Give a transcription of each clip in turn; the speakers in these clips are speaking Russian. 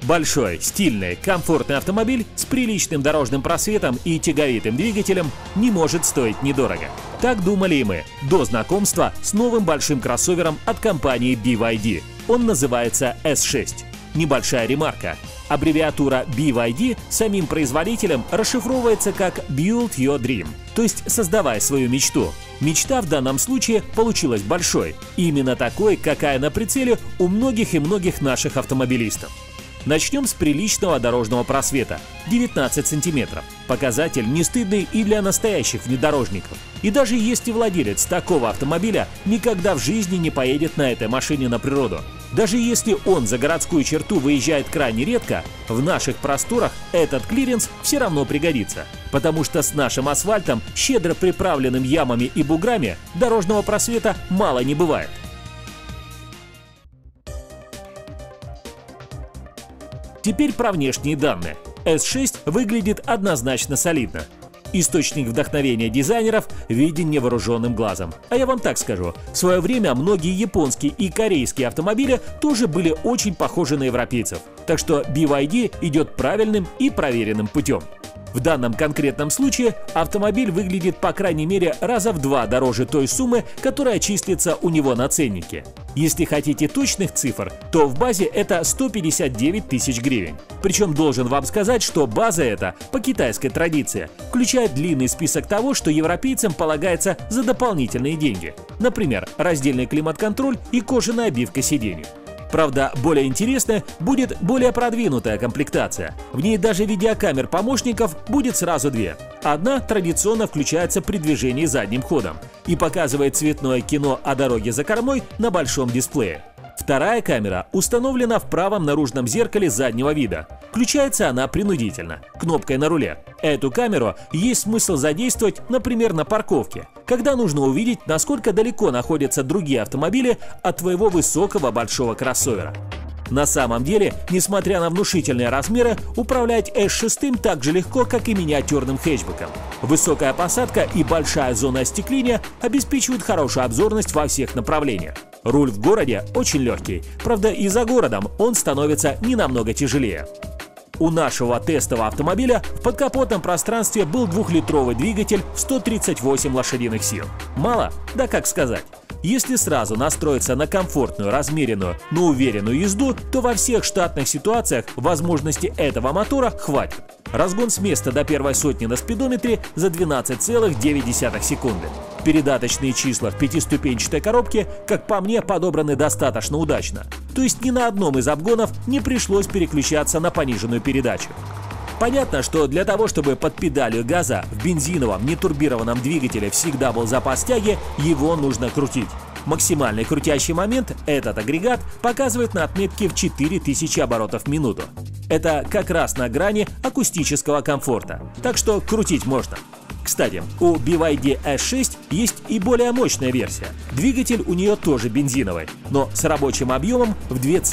Большой, стильный, комфортный автомобиль с приличным дорожным просветом и тяговитым двигателем не может стоить недорого. Так думали и мы до знакомства с новым большим кроссовером от компании BYD. Он называется S6. Небольшая ремарка. Аббревиатура BYD самим производителем расшифровывается как Build Your Dream, то есть создавай свою мечту. Мечта в данном случае получилась большой, именно такой, какая на прицеле у многих и многих наших автомобилистов. Начнем с приличного дорожного просвета – 19 сантиметров. Показатель не стыдный и для настоящих внедорожников. И даже если владелец такого автомобиля никогда в жизни не поедет на этой машине на природу, даже если он за городскую черту выезжает крайне редко, в наших просторах этот клиренс все равно пригодится. Потому что с нашим асфальтом, щедро приправленным ямами и буграми, дорожного просвета мало не бывает. Теперь про внешние данные. S6 выглядит однозначно солидно. Источник вдохновения дизайнеров виден невооруженным глазом. А я вам так скажу, в свое время многие японские и корейские автомобили тоже были очень похожи на европейцев. Так что BYD идет правильным и проверенным путем. В данном конкретном случае автомобиль выглядит по крайней мере раза в 2 дороже той суммы, которая числится у него на ценнике. Если хотите точных цифр, то в базе это 159 тысяч гривен. Причем должен вам сказать, что база эта, по китайской традиции, включает длинный список того, что европейцам полагается за дополнительные деньги. Например, раздельный климат-контроль и кожаная обивка сидений. Правда, более интересной будет более продвинутая комплектация. В ней даже видеокамер помощников будет сразу 2. Одна традиционно включается при движении задним ходом и показывает цветное кино о дороге за кормой на большом дисплее. Вторая камера установлена в правом наружном зеркале заднего вида. Включается она принудительно, кнопкой на руле. Эту камеру есть смысл задействовать, например, на парковке, когда нужно увидеть, насколько далеко находятся другие автомобили от твоего высокого большого кроссовера. На самом деле, несмотря на внушительные размеры, управлять S6 так же легко, как и миниатюрным хэтчбеком. Высокая посадка и большая зона остекления обеспечивают хорошую обзорность во всех направлениях. Руль в городе очень легкий, правда и за городом он становится не намного тяжелее. У нашего тестового автомобиля в подкапотном пространстве был 2-литровый двигатель в 138 лошадиных сил. Мало? Да как сказать. Если сразу настроиться на комфортную, размеренную, но уверенную езду, то во всех штатных ситуациях возможности этого мотора хватит. Разгон с места до первой сотни на спидометре за 12,9 секунды. Передаточные числа в 5-ступенчатой коробке, как по мне, подобраны достаточно удачно. То есть ни на одном из обгонов не пришлось переключаться на пониженную передачу. Понятно, что для того, чтобы под педалью газа в бензиновом нетурбированном двигателе всегда был запас тяги, его нужно крутить. Максимальный крутящий момент этот агрегат показывает на отметке в 4000 оборотов в минуту. Это как раз на грани акустического комфорта, так что крутить можно. Кстати, у BYD S6 есть и более мощная версия. Двигатель у нее тоже бензиновый, но с рабочим объемом в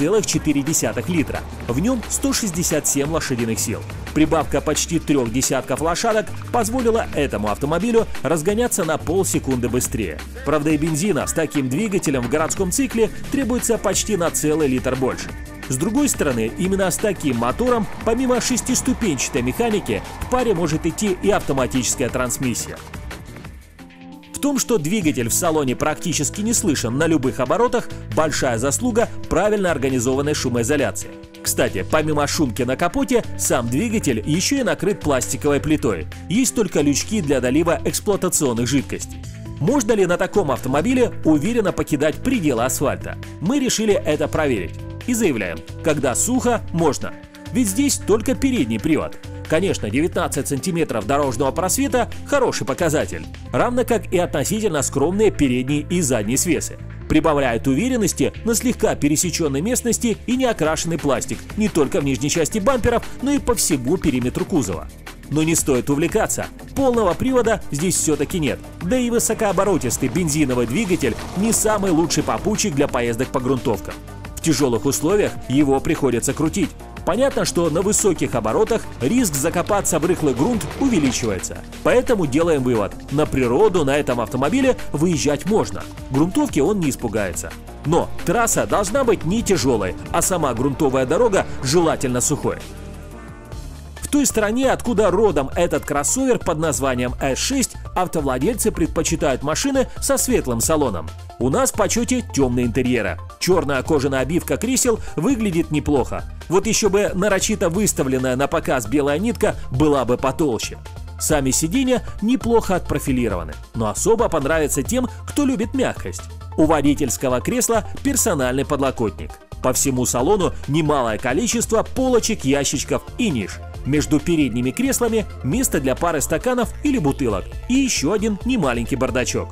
2,4 литра. В нем 167 лошадиных сил. Прибавка почти 3 десятков лошадок позволила этому автомобилю разгоняться на полсекунды быстрее. Правда, и бензина с таким двигателем в городском цикле требуется почти на целый литр больше. С другой стороны, именно с таким мотором, помимо 6-ступенчатой механики, в паре может идти и автоматическая трансмиссия. В том, что двигатель в салоне практически не слышен на любых оборотах, большая заслуга правильно организованной шумоизоляции. Кстати, помимо шумки на капоте, сам двигатель еще и накрыт пластиковой плитой. Есть только лючки для долива эксплуатационных жидкостей. Можно ли на таком автомобиле уверенно покидать пределы асфальта? Мы решили это проверить. И заявляем, когда сухо, можно. Ведь здесь только передний привод. Конечно, 19 сантиметров дорожного просвета – хороший показатель. Равно как и относительно скромные передние и задние свесы. Прибавляет уверенности на слегка пересеченной местности и неокрашенный пластик не только в нижней части бамперов, но и по всему периметру кузова. Но не стоит увлекаться, полного привода здесь все-таки нет. Да и высокооборотистый бензиновый двигатель не самый лучший попутчик для поездок по грунтовкам. В тяжелых условиях его приходится крутить. Понятно, что на высоких оборотах риск закопаться в рыхлый грунт увеличивается. Поэтому делаем вывод: на природу на этом автомобиле выезжать можно. Грунтовки он не испугается. Но трасса должна быть не тяжелой, а сама грунтовая дорога желательно сухой. В той стране, откуда родом этот кроссовер под названием S6, автовладельцы предпочитают машины со светлым салоном. У нас в почете темные интерьеры. Черная кожаная обивка кресел выглядит неплохо. Вот еще бы нарочито выставленная на показ белая нитка была бы потолще. Сами сиденья неплохо отпрофилированы, но особо понравится тем, кто любит мягкость. У водительского кресла персональный подлокотник. По всему салону немалое количество полочек, ящичков и ниш. Между передними креслами место для пары стаканов или бутылок и еще один немаленький бардачок.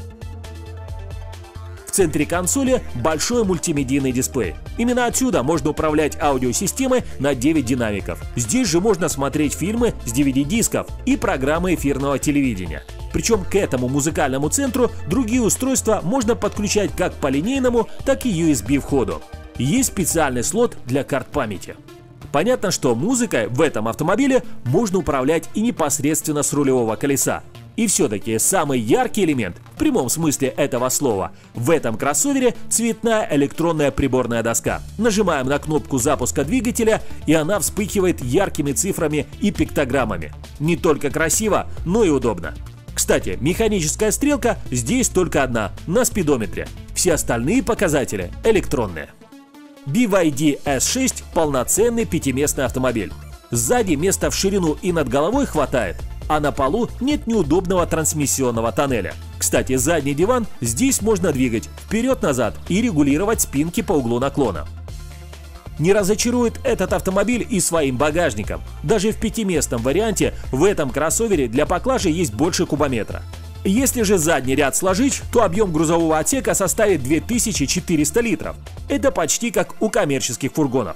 В центре консоли большой мультимедийный дисплей. Именно отсюда можно управлять аудиосистемой на 9 динамиков. Здесь же можно смотреть фильмы с DVD-дисков и программы эфирного телевидения. Причем к этому музыкальному центру другие устройства можно подключать как по линейному, так и USB входу. Есть специальный слот для карт памяти. Понятно, что музыкой в этом автомобиле можно управлять и непосредственно с рулевого колеса. И все-таки самый яркий элемент, в прямом смысле этого слова, в этом кроссовере цветная электронная приборная доска. Нажимаем на кнопку запуска двигателя, и она вспыхивает яркими цифрами и пиктограммами. Не только красиво, но и удобно. Кстати, механическая стрелка здесь только одна, на спидометре. Все остальные показатели электронные. BYD S6 – полноценный пятиместный автомобиль. Сзади места в ширину и над головой хватает, а на полу нет неудобного трансмиссионного тоннеля. Кстати, задний диван здесь можно двигать вперед-назад и регулировать спинки по углу наклона. Не разочарует этот автомобиль и своим багажником. Даже в пятиместном варианте в этом кроссовере для поклажи есть больше кубометра. Если же задний ряд сложить, то объем грузового отсека составит 2400 литров. Это почти как у коммерческих фургонов.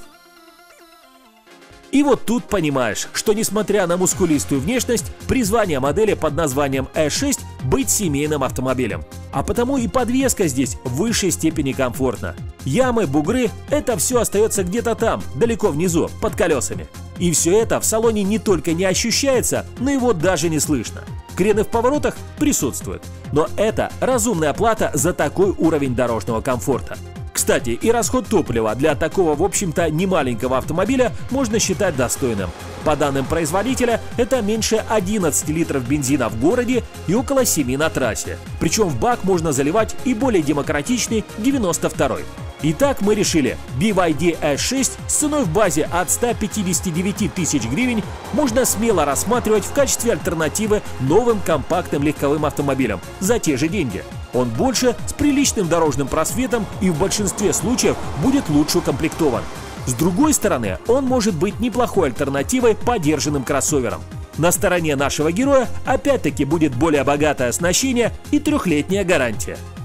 И вот тут понимаешь, что несмотря на мускулистую внешность, призвание модели под названием S6 быть семейным автомобилем. А потому и подвеска здесь в высшей степени комфортна. Ямы, бугры – это все остается где-то там, далеко внизу, под колесами. И все это в салоне не только не ощущается, но его даже не слышно. Крены в поворотах присутствуют. Но это разумная плата за такой уровень дорожного комфорта. Кстати, и расход топлива для такого, в общем-то, немаленького автомобиля можно считать достойным. По данным производителя, это меньше 11 литров бензина в городе и около 7 на трассе. Причем в бак можно заливать и более демократичный 92-й. Итак, мы решили, BYD S6 с ценой в базе от 159 тысяч гривен можно смело рассматривать в качестве альтернативы новым компактным легковым автомобилям за те же деньги. Он больше, с приличным дорожным просветом и в большинстве случаев будет лучше укомплектован. С другой стороны, он может быть неплохой альтернативой подержанным кроссоверам. На стороне нашего героя опять-таки будет более богатое оснащение и 3-летняя гарантия.